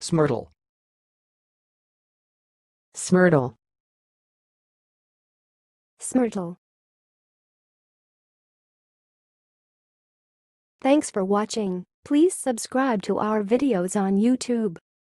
Smirtle. Smirtle. Smirtle. Thanks for watching. Please subscribe to our videos on YouTube.